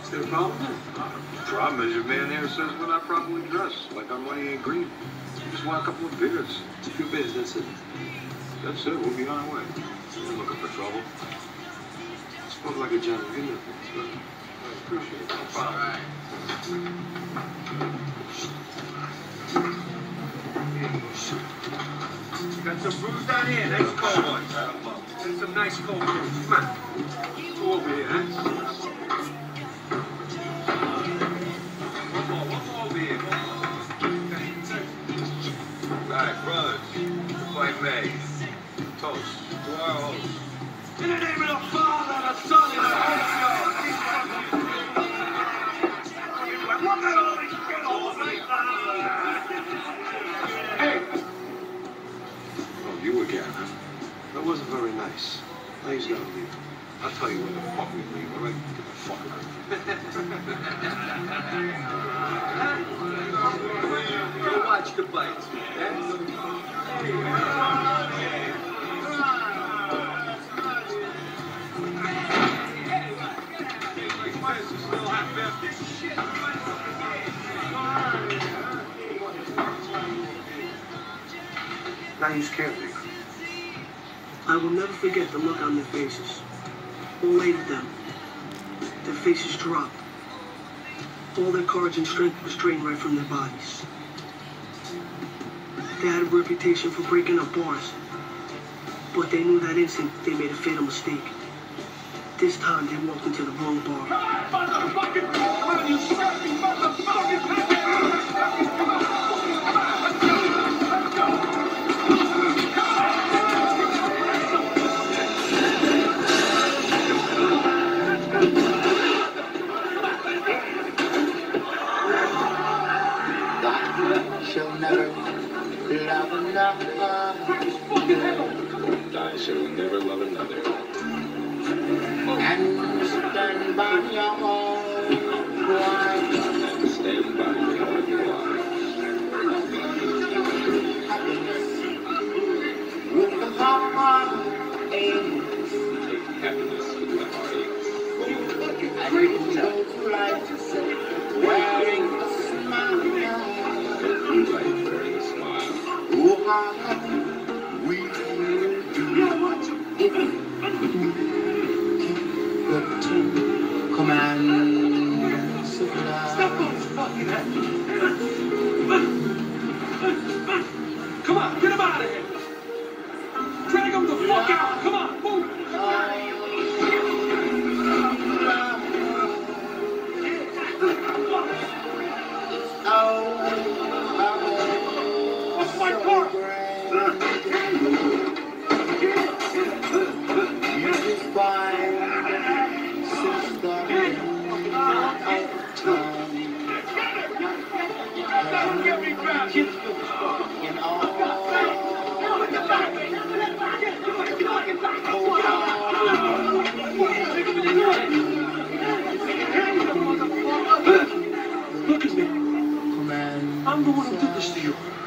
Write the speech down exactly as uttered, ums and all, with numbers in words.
Is there a problem? Uh, the problem is your man here says we're not properly dressed, like our money ain't green. We just want a couple of beers. A few beers, that's it. That's it, we'll be on our way. You're looking for trouble? Spoke like a gentleman. Give me a beer. I appreciate it. No problem. All right. Got some brews down here, nice cold ones. Got some nice cold brews. Come on. Two over here, huh? One more, one more over here. All right, brothers, if I may, toast to our host. In the name of the Father, the Son, and the Holy Ghost. Look at all these kids Hey! Oh, you again, huh? That wasn't very nice. Now he's gotta leave. I'll tell you when the fuck we leave, all right? Get the fuck out. Go watch the bites. Now you scared me. I will never forget the look on their faces. All eight of them. Their faces dropped. All their courage and strength was drained right from their bodies. They had a reputation for breaking up bars. But they knew that instant they made a fatal mistake. This time they walked into the wrong bar. Motherfucking come on, you serving motherfucking shall never love another. I shall never love another. And stand by your own wife. And stand by your own wife. With the heart ache. Take happiness with the heartache. And you go through life wearing a smile. Go through life wearing a smile. Oh, how we will do the two commandments of love. Come on, get him out of here! Drag him the fuck out! Come on, move! What's my car? You just find sister of time. Don't get me back! In all Look at me. I'm the one who did this to you.